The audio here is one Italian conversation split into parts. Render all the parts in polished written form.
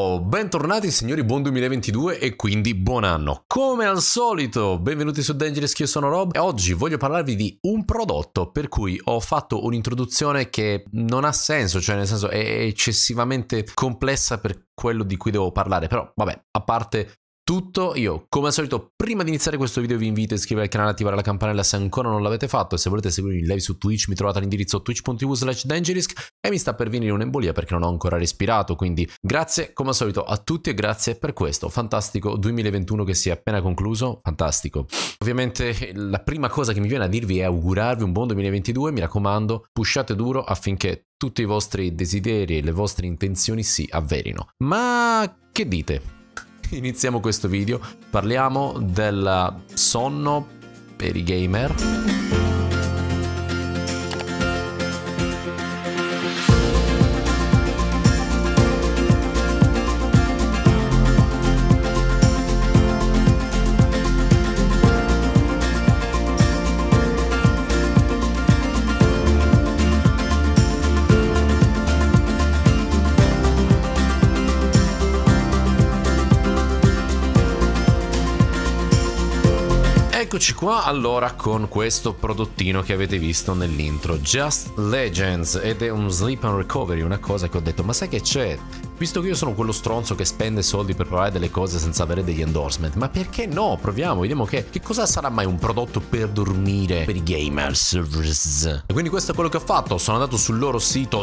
Ciao, bentornati signori, buon 2022 e quindi buon anno. Come al solito, benvenuti su Dangerous, io sono Rob e oggi voglio parlarvi di un prodotto per cui ho fatto un'introduzione che non ha senso, cioè nel senso è eccessivamente complessa per quello di cui devo parlare, però vabbè, a parte tutto, io come al solito prima di iniziare questo video vi invito a iscrivervi al canale e attivare la campanella se ancora non l'avete fatto, e se volete seguirmi in live su Twitch mi trovate all'indirizzo twitch.tv/Dangerisk e mi sta per venire un'embolia perché non ho ancora respirato, quindi grazie come al solito a tutti e grazie per questo fantastico 2021 che si è appena concluso, fantastico. Ovviamente la prima cosa che mi viene a dirvi è augurarvi un buon 2022, mi raccomando, pushate duro affinché tutti i vostri desideri e le vostre intenzioni si avverino. Ma che dite? Iniziamo questo video, parliamo del sonno per i gamer. Eccoci qua allora con questo prodottino che avete visto nell'intro, Just Legends, ed è un sleep and recovery, una cosa che ho detto, ma sai che c'è? Visto che io sono quello stronzo che spende soldi per provare delle cose senza avere degli endorsement, ma perché no? Proviamo, vediamo che cosa sarà mai un prodotto per dormire per i gamers. E quindi questo è quello che ho fatto, sono andato sul loro sito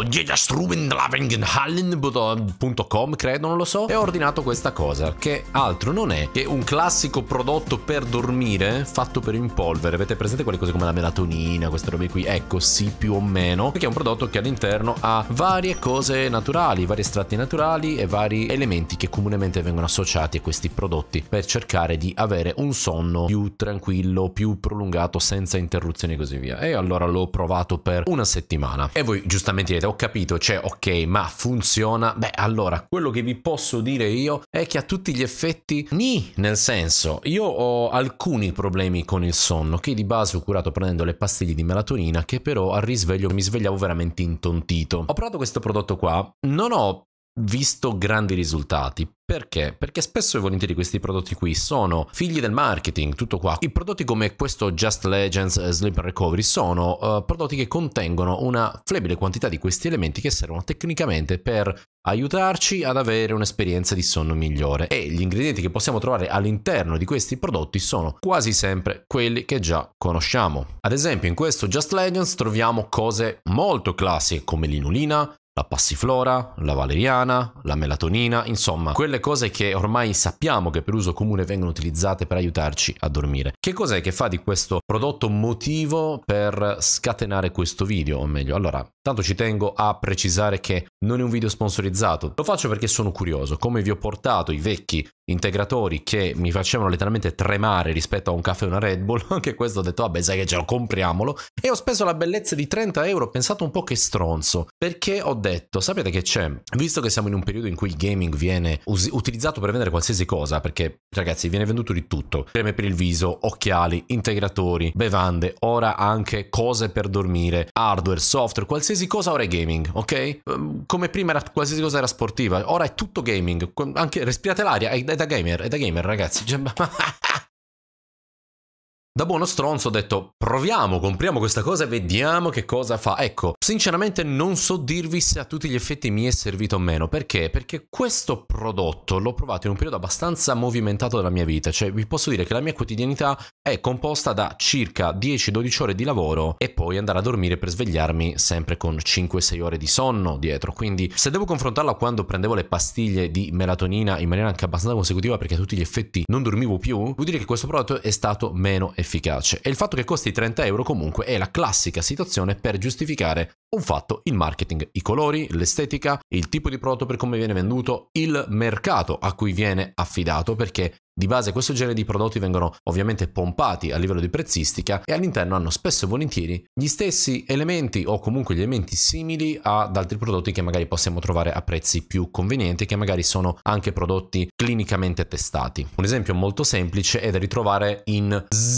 jejastrubenlavenhallen.com, credo, non lo so, e ho ordinato questa cosa, che altro non è che un classico prodotto per dormire fatto per in polvere. Avete presente quelle cose come la melatonina, queste robe qui? Ecco, sì, più o meno, perché è un prodotto che all'interno ha varie cose naturali, vari estratti naturali e vari elementi che comunemente vengono associati a questi prodotti per cercare di avere un sonno più tranquillo, più prolungato, senza interruzioni e così via. E allora l'ho provato per una settimana. E voi giustamente direte, ho capito, cioè ok, ma funziona? Beh, allora, quello che vi posso dire io è che a tutti gli effetti nel senso, io ho alcuni problemi con il sonno che di base ho curato prendendo le pastiglie di melatonina, che però al risveglio mi svegliavo veramente intontito. Ho provato questo prodotto qua, non ho visto grandi risultati. Perché? Perché spesso e volentieri questi prodotti qui sono figli del marketing, tutto qua. I prodotti come questo Just Legends Sleep and Recovery sono prodotti che contengono una flebile quantità di questi elementi che servono tecnicamente per aiutarci ad avere un'esperienza di sonno migliore, e gli ingredienti che possiamo trovare all'interno di questi prodotti sono quasi sempre quelli che già conosciamo. Ad esempio in questo Just Legends troviamo cose molto classiche come l'inulina, la passiflora, la valeriana, la melatonina, insomma, quelle cose che ormai sappiamo che per uso comune vengono utilizzate per aiutarci a dormire. Che cos'è che fa di questo prodotto motivo per scatenare questo video, o meglio, allora, tanto ci tengo a precisare che non è un video sponsorizzato, lo faccio perché sono curioso, come vi ho portato i vecchi integratori che mi facevano letteralmente tremare rispetto a un caffè e una Red Bull, anche questo ho detto vabbè sai che ce lo compriamolo, e ho speso la bellezza di 30 euro, ho pensato un po' che stronzo, perché ho detto sapete che c'è, visto che siamo in un periodo in cui il gaming viene utilizzato per vendere qualsiasi cosa, perché ragazzi viene venduto di tutto, creme per il viso, occhiali, integratori, bevande, ora anche cose per dormire, hardware, software, qualsiasi cosa ora è gaming, ok? Come prima era qualsiasi cosa era sportiva, ora è tutto gaming, anche respirate l'aria, è da gamer ragazzi. Da buono stronzo ho detto proviamo, compriamo questa cosa e vediamo che cosa fa. Ecco, sinceramente non so dirvi se a tutti gli effetti mi è servito o meno. Perché? Perché questo prodotto l'ho provato in un periodo abbastanza movimentato della mia vita. Cioè vi posso dire che la mia quotidianità è composta da circa 10-12 ore di lavoro e poi andare a dormire per svegliarmi sempre con 5-6 ore di sonno dietro. Quindi se devo confrontarla a quando prendevo le pastiglie di melatonina in maniera anche abbastanza consecutiva, perché a tutti gli effetti non dormivo più, vuol dire che questo prodotto è stato meno efficace. E il fatto che costi 30 euro comunque è la classica situazione per giustificare un fatto: il marketing, i colori, l'estetica, il tipo di prodotto per come viene venduto, il mercato a cui viene affidato, perché di base questo genere di prodotti vengono ovviamente pompati a livello di prezzistica e all'interno hanno spesso e volentieri gli stessi elementi o comunque gli elementi simili ad altri prodotti che magari possiamo trovare a prezzi più convenienti, che magari sono anche prodotti clinicamente testati. Un esempio molto semplice è da ritrovare in Zzz,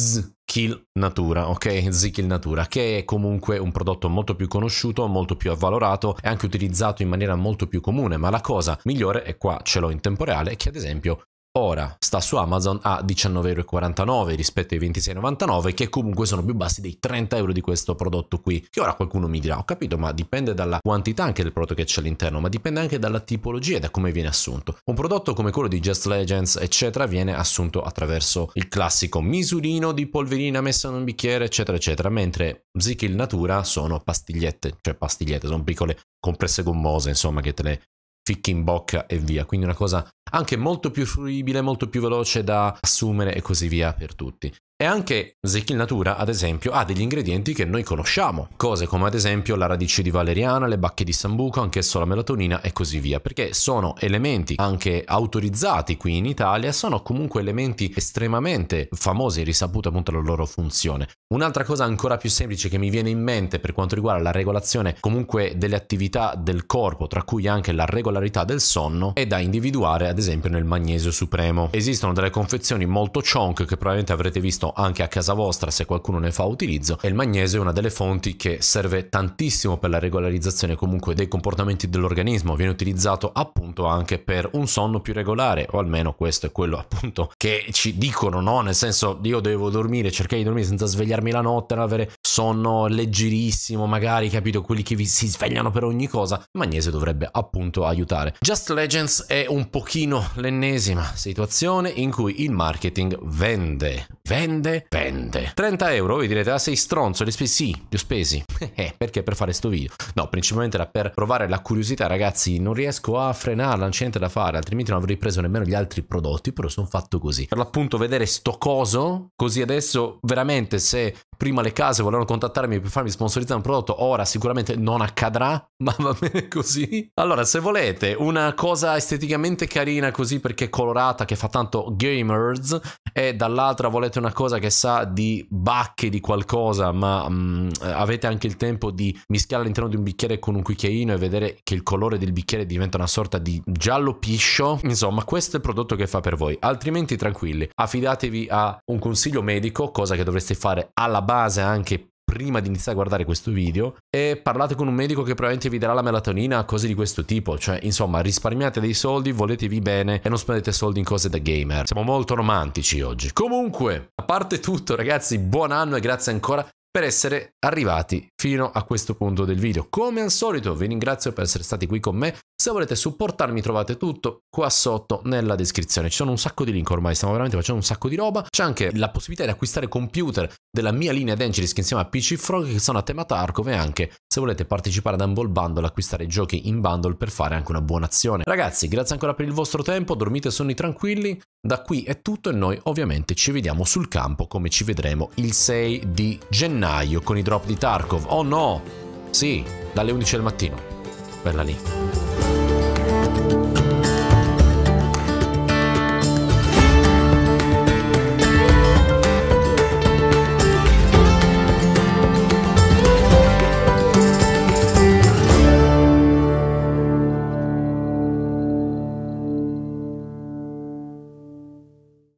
Kill Natura, ok? Z-Kill Natura, che è comunque un prodotto molto più conosciuto, molto più avvalorato e anche utilizzato in maniera molto più comune, ma la cosa migliore, e qua ce l'ho in tempo reale, è che ad esempio ora sta su Amazon a 19,49 € rispetto ai 26,99, che comunque sono più bassi dei 30 € di questo prodotto qui. Che ora qualcuno mi dirà, ho capito, ma dipende dalla quantità anche del prodotto che c'è all'interno, ma dipende anche dalla tipologia e da come viene assunto. Un prodotto come quello di Just Legends, eccetera, viene assunto attraverso il classico misurino di polverina messa in un bicchiere, eccetera, eccetera, mentre Z-Kill Natura sono pastigliette, sono piccole compresse gommose, insomma, che te le ficchi in bocca e via, quindi una cosa anche molto più fruibile, molto più veloce da assumere e così via per tutti. E anche Z-Kill Natura, ad esempio, ha degli ingredienti che noi conosciamo, cose come ad esempio la radice di valeriana, le bacche di sambuco, anch'esso la melatonina e così via, perché sono elementi anche autorizzati qui in Italia, sono comunque elementi estremamente famosi e risaputi appunto la loro funzione. Un'altra cosa ancora più semplice che mi viene in mente per quanto riguarda la regolazione comunque delle attività del corpo, tra cui anche la regolarità del sonno, è da individuare ad esempio nel magnesio supremo. Esistono delle confezioni molto chonk che probabilmente avrete visto anche a casa vostra se qualcuno ne fa utilizzo, e il magnesio è una delle fonti che serve tantissimo per la regolarizzazione comunque dei comportamenti dell'organismo, viene utilizzato appunto anche per un sonno più regolare, o almeno questo è quello appunto che ci dicono, no? Nel senso, io devo dormire, cercare di dormire senza svegliarmi la notte, avere sonno leggerissimo, magari, capito, quelli che si svegliano per ogni cosa, il magnesio dovrebbe appunto aiutare. Just Legends è un pochino l'ennesima situazione in cui il marketing vende. 30 €, vi direte, sei stronzo, li ho spesi? Sì, li ho spesi. Perché? Per fare sto video? No, principalmente era per provare la curiosità, ragazzi, non riesco a frenarla, non c'è niente da fare, altrimenti non avrei preso nemmeno gli altri prodotti, però sono fatto così. Per l'appunto vedere sto coso, così adesso veramente se prima le case volevano contattarmi per farmi sponsorizzare un prodotto, ora sicuramente non accadrà, ma va bene così. Allora, se volete una cosa esteticamente carina così perché è colorata, che fa tanto gamers, e dall'altra volete una cosa che sa di bacche di qualcosa, ma avete anche il tempo di mischiare all'interno di un bicchiere con un cucchiaino e vedere che il colore del bicchiere diventa una sorta di giallo piscio, insomma questo è il prodotto che fa per voi. Altrimenti tranquilli, affidatevi a un consiglio medico, cosa che dovreste fare alla base anche prima di iniziare a guardare questo video, e parlate con un medico che probabilmente vi darà la melatonina, cose di questo tipo. Cioè, insomma, risparmiate dei soldi, voletevi bene e non spendete soldi in cose da gamer. Siamo molto romantici oggi. Comunque, a parte tutto, ragazzi, buon anno e grazie ancora per essere arrivati fino a questo punto del video. Come al solito vi ringrazio per essere stati qui con me. Se volete supportarmi trovate tutto qua sotto nella descrizione. Ci sono un sacco di link ormai, stiamo veramente facendo un sacco di roba. C'è anche la possibilità di acquistare computer della mia linea Dangerous insieme a PC Frog, che sono a tema Tarkov, e anche se volete partecipare ad Humble Bundle, acquistare giochi in bundle per fare anche una buona azione. Ragazzi, grazie ancora per il vostro tempo, dormite sonni tranquilli. Da qui è tutto e noi ovviamente ci vediamo sul campo, come ci vedremo il 6 di gennaio con i drop di Tarkov. Oh no! Sì, dalle 11 del mattino. Bella lì.